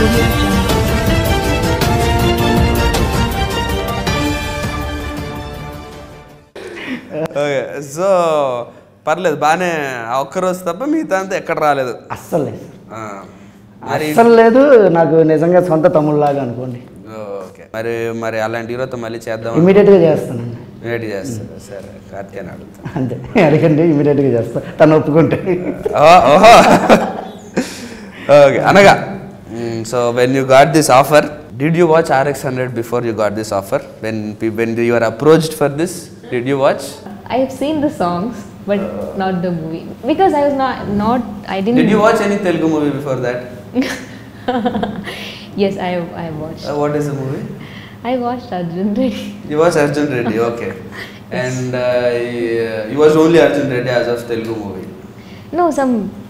Audio Jungle. Okay, so పర్లేదు బాగానే ఒక్కరోజు తప్ప మిగతా అంతా ఎక్కడ రాలేదు. అస్సలు లేదు, మరి అస్సలు లేదు. నాకు నిజంగా సొంత తమ్ముళ్ళలాగా అనుకోండి. ఓకే, మరి మరి అలాంటి హీరోతో మళ్ళీ చేద్దాం. ఇమీడియట్గా చేస్తానండి. ఇమీడియట్ చేస్తారు. సరే, కార్తీక్ అడుగుతాను. అంతే, అడగండి, ఇమీడియట్గా చేస్తా తను ఒప్పుకుంటే. ఓహో, ఓకే. అనగా so when you got this offer, did you watch RX100 before you got this offer? When you are approached for this, did you watch? I have seen the songs, but not the movie because I was not. I didn't. Did you watch any Telugu movie before that? Yes, I watched. What is the movie? I watched Arjun Reddy. You watched Arjun Reddy, okay. And you watched only Arjun Reddy as of Telugu movie? No, some.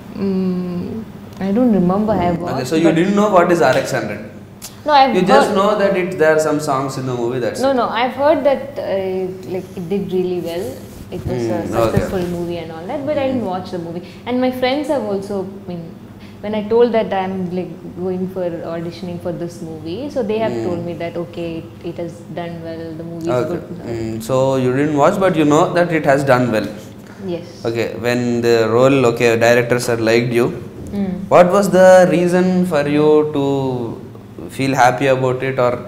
I don't remember. I watched. Okay, so you didn't know what is RX100? No, I've You just know that there are some songs in the movie. That's No, it. no. I've heard that like it did really well. It was a successful movie and all that, but I didn't watch the movie. And my friends have also, I mean, when I told that I'm like going for auditioning for this movie, so they have told me that okay, it has done well. The movie is Okay. good. So you didn't watch, but you know that it has done well. Yes. Okay, when the role, okay, directors have liked you, what was the reason for you to feel happy about it, or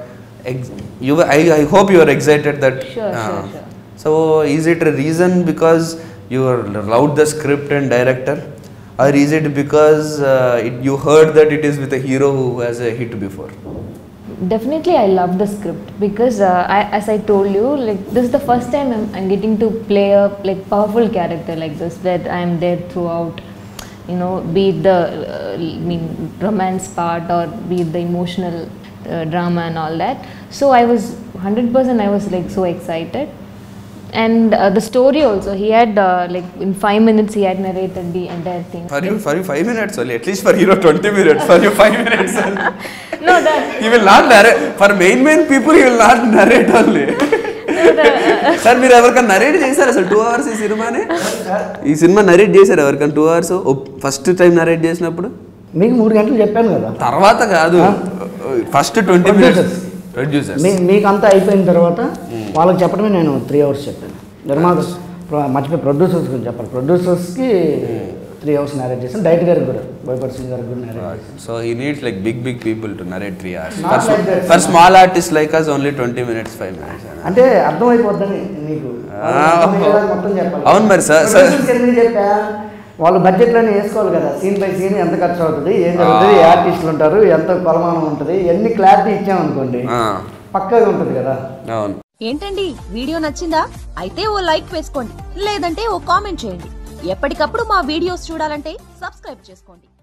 I hope you are excited that. Sure. So is it a reason because you loved the script and director, or is it because you heard that it is with a hero who has a hit before? Definitely, I love the script because, as I told you, like this is the first time I'm getting to play a like powerful character like this, where I'm there throughout. You know, be it the romance part or be it the emotional drama and all that. So I was 100%. I was like so excited. And the story also, he had like in 5 minutes he had narrated the entire thing. For you 5 minutes only. At least for hero 20 minutes. For you 5 minutes only. No, that He will not narrate. For main people he will not narrate only. Sir మీరు ఎవరికైనా narrate చేశారు అసలు 2 hours ఈ సినిమాని? ఈ cinema narrate చేశారు ఎవరికైనా 2 hours first time narrate చేసినప్పుడు? మీకు 3 గంటలు చెప్పాను కదా. తర్వాత కాదు, ఫస్ట్ 20 minutes ప్రొడ్యూసర్స్. మీకు అంతా అయిపోయిన తర్వాత వాళ్ళకి చెప్పడమే నేను 3 hours చెప్పాను. నిర్మాత మర్చిపోయి ప్రొడ్యూసర్స్ గురించి చెప్పాలి. ప్రొడ్యూసర్స్కి 3 hours narrate చేశాను. డైరెక్టర్ గారికి కూడా, బోయపాటి సింగ్ గారికి కూడా narrate చేశాను. So he needs like big people to narrate 3 hours. Not like that. For small artists like us only 20 minutes, 5 minutes. అంటే అర్థమైపోద్దని నీకు మొత్తం చెప్పాలి. అవును మరి సార్. ఎందుకు చెప్పా, వాళ్ళు బడ్జెట్లోనే వేసుకోవాలి కదా, సీన్ బై సీన్ ఎంత ఖర్చు అవుతుంది, ఏం జరుగుతుంది, ఏ ఆర్టిస్టులు ఉంటారు, ఎంత కొలమానం ఉంటుంది, ఎన్ని క్లారిటీ ఇచ్చామనుకోండి పక్కాగా ఉంటుంది కదా. అవును. ఏంటండి వీడియో నచ్చిందా? అయితే ఓ లైక్ వేసుకోండి, లేదంటే ఓ కామెంట్ చేయండి. ఎప్పటికప్పుడు మా వీడియోస్ చూడాలంటే సబ్స్క్రైబ్ చేసుకోండి.